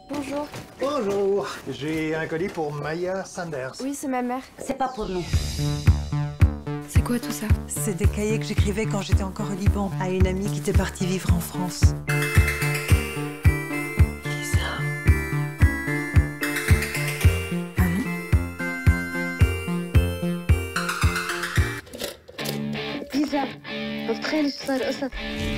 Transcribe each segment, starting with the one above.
Bonjour. Bonjour, j'ai un colis pour Maya Sanders. Oui, c'est ma mère. C'est pas pour nous. C'est quoi tout ça? C'est des cahiers que j'écrivais quand j'étais encore au Liban, à une amie qui était partie vivre en France. Lisa. ليزا ما بتخيلي شو صار قصة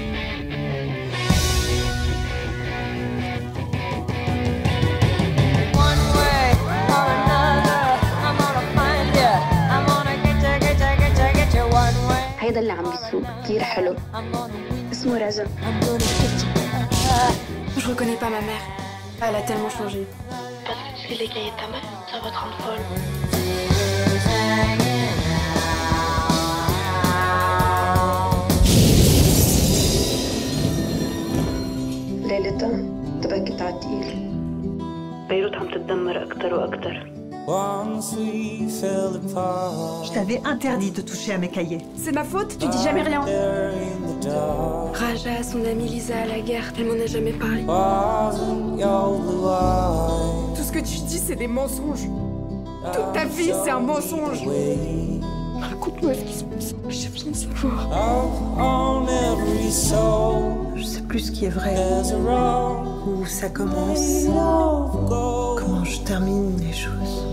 هيدا اللي عم بيسوق كتير حلو اسمه رجا. Je reconnais pas ma mère. Elle a tellement changé. Parce que tu lis les cahiers de ta mère, ça va te rendre folle. ليلتها انتبهت على التقيل. بيروت عم تتدمر أكتر وأكتر. Je t'avais interdit de toucher à mes cahiers. C'est ma faute, tu dis jamais rien. Raja, son amie Lisa à la guerre, elle m'en a jamais parlé. Tout ce que tu dis, c'est des mensonges. Toute ta vie, c'est un mensonge. Raconte-moi ce qui se passe. J'ai besoin de savoir. Je sais plus ce qui est vrai, où ça commence, comment je termine les choses.